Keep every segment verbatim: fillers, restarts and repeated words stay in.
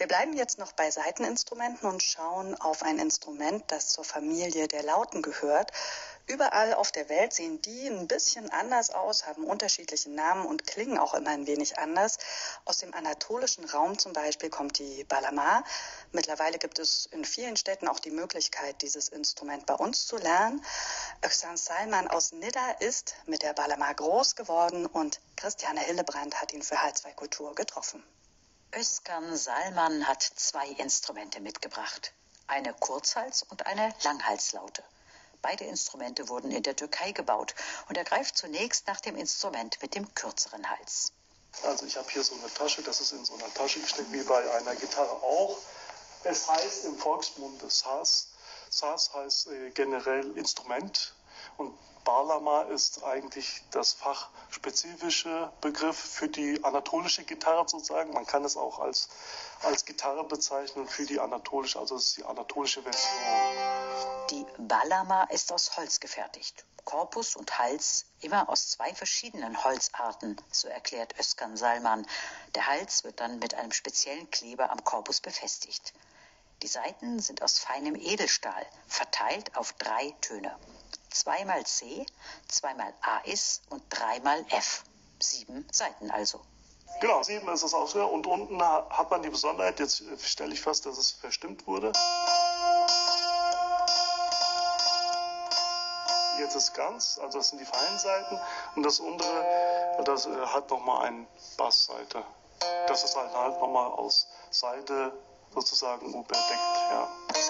Wir bleiben jetzt noch bei Saiteninstrumenten und schauen auf ein Instrument, das zur Familie der Lauten gehört. Überall auf der Welt sehen die ein bisschen anders aus, haben unterschiedliche Namen und klingen auch immer ein wenig anders. Aus dem anatolischen Raum zum Beispiel kommt die Bağlama. Mittlerweile gibt es in vielen Städten auch die Möglichkeit, dieses Instrument bei uns zu lernen. Özcan Salman aus Nidda ist mit der Bağlama groß geworden und Christiane Hillebrand hat ihn für H zwei Kultur getroffen. Özcan Salman hat zwei Instrumente mitgebracht. Eine Kurzhals- und eine Langhalslaute. Beide Instrumente wurden in der Türkei gebaut und er greift zunächst nach dem Instrument mit dem kürzeren Hals. Also ich habe hier so eine Tasche, das ist in so einer Tasche gesteckt, wie bei einer Gitarre auch. Es heißt im Volksmund Saz. Saz heißt äh, generell Instrument und Bağlama ist eigentlich das fachspezifische Begriff für die anatolische Gitarre sozusagen. Man kann es auch als, als Gitarre bezeichnen für die anatolische, also es ist die anatolische Version. Die Bağlama ist aus Holz gefertigt. Korpus und Hals immer aus zwei verschiedenen Holzarten, so erklärt Özcan Salman. Der Hals wird dann mit einem speziellen Kleber am Korpus befestigt. Die Saiten sind aus feinem Edelstahl, verteilt auf drei Töne. Zweimal C, zweimal Ais und dreimal F. Sieben Saiten also. Genau, sieben ist es auch. Und unten hat man die Besonderheit, jetzt stelle ich fest, dass es verstimmt wurde. Jetzt ist ganz, also das sind die feinen Saiten. Und das untere, das hat nochmal eine Bassseite. Das ist halt, halt nochmal aus Seide sozusagen überdeckt, ja.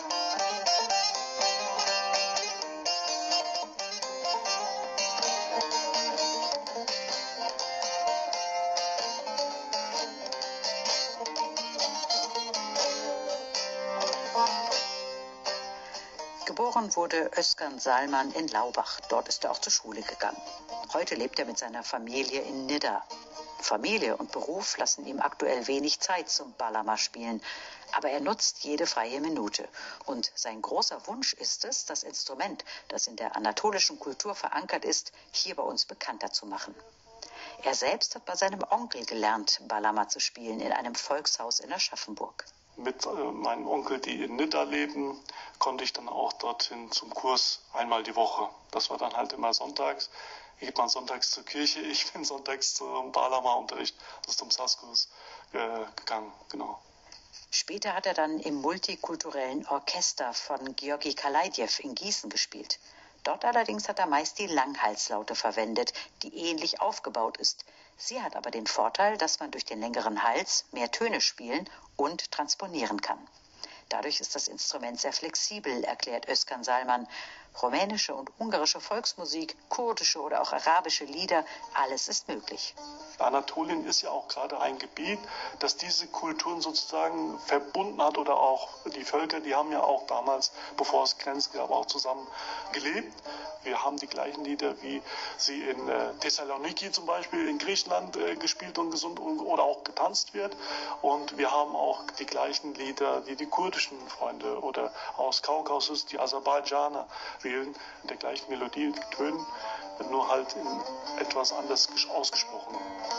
Geboren wurde Özcan Salman in Laubach. Dort ist er auch zur Schule gegangen. Heute lebt er mit seiner Familie in Nidda. Familie und Beruf lassen ihm aktuell wenig Zeit zum Bağlama-Spielen. Aber er nutzt jede freie Minute. Und sein großer Wunsch ist es, das Instrument, das in der anatolischen Kultur verankert ist, hier bei uns bekannter zu machen. Er selbst hat bei seinem Onkel gelernt, Bağlama zu spielen, in einem Volkshaus in Aschaffenburg. Mit äh, meinem Onkel, die in Nidda leben, konnte ich dann auch dorthin zum Kurs einmal die Woche. Das war dann halt immer sonntags. Geht man sonntags zur Kirche, ich bin sonntags zum Bağlama-Unterricht, also zum Saz-Kurs äh, gegangen, genau. Später hat er dann im multikulturellen Orchester von Georgi Kalaidjew in Gießen gespielt. Dort allerdings hat er meist die Langhalslaute verwendet, die ähnlich aufgebaut ist. Sie hat aber den Vorteil, dass man durch den längeren Hals mehr Töne spielen und transponieren kann. Dadurch ist das Instrument sehr flexibel, erklärt Özcan Salman. Rumänische und ungarische Volksmusik, kurdische oder auch arabische Lieder, alles ist möglich. Anatolien ist ja auch gerade ein Gebiet, das diese Kulturen sozusagen verbunden hat oder auch die Völker, die haben ja auch damals, bevor es Grenzen gab, auch zusammen gelebt. Wir haben die gleichen Lieder, wie sie in äh, Thessaloniki zum Beispiel in Griechenland äh, gespielt und gesungen oder auch getanzt wird. Und wir haben auch die gleichen Lieder wie die kurdischen Freunde oder aus Kaukasus, die Aserbaidschaner wählen, mit der gleichen Melodie und Tönen, nur halt in etwas anders ausgesprochen.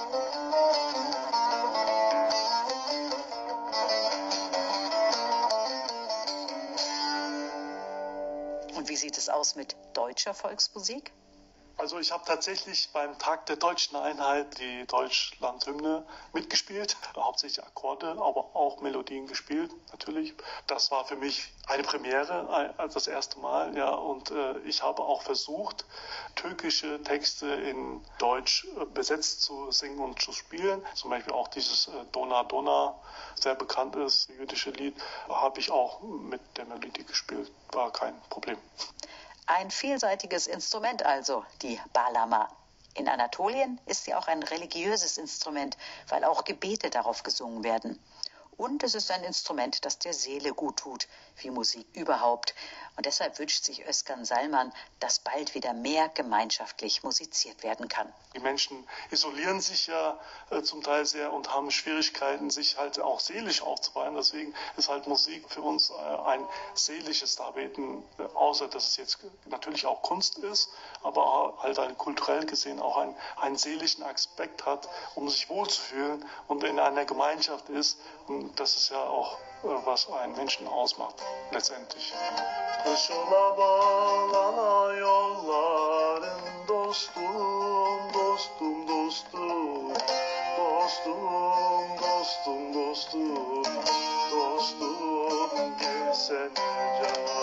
Und wie sieht es aus mit deutscher Volksmusik? Also ich habe tatsächlich beim Tag der Deutschen Einheit die Deutschlandhymne mitgespielt, hauptsächlich Akkorde, aber auch Melodien gespielt, natürlich. Das war für mich eine Premiere, also das erste Mal, ja. Und äh, ich habe auch versucht, türkische Texte in Deutsch äh, besetzt zu singen und zu spielen. Zum Beispiel auch dieses äh, Dona Dona, sehr bekannt ist, jüdische Lied, habe ich auch mit der Melodie gespielt. War kein Problem. Ein vielseitiges Instrument also, die Bağlama. In Anatolien ist sie auch ein religiöses Instrument, weil auch Gebete darauf gesungen werden. Und es ist ein Instrument, das der Seele gut tut, wie Musik überhaupt. Und deshalb wünscht sich Özcan Salman, dass bald wieder mehr gemeinschaftlich musiziert werden kann. Die Menschen isolieren sich ja äh, zum Teil sehr und haben Schwierigkeiten, sich halt auch seelisch aufzubauen. Deswegen ist halt Musik für uns äh, ein seelisches Darbeten, äh, außer dass es jetzt natürlich auch Kunst ist, aber halt ein kulturell gesehen auch ein, einen seelischen Aspekt hat, um sich wohlzufühlen und in einer Gemeinschaft ist und das ist ja auch, was einen Menschen ausmacht, letztendlich. Kış ola bağlana yolların dostum, dostum, dostum, dostum, dostum, dostum, dostum, gelse can.